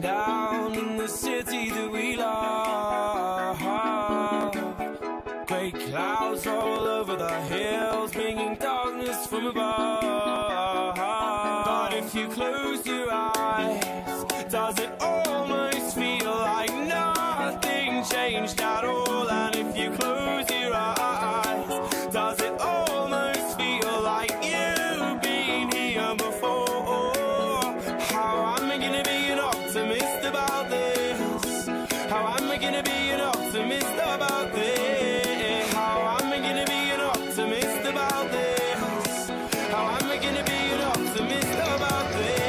down in the city that we love. Great clouds roll over the hills, bringing darkness from above. But if you close your eyes, does it almost feel like nothing changed at all? And if you close your eyes, does it almost feel like you've been here before? How am I gonna be an optimist about this? How am I gonna be an optimist about this? How am I gonna be an optimist about this? How am I gonna be an optimist about this?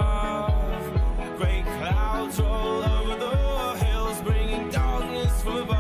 Roll over the hills, bringing darkness from above.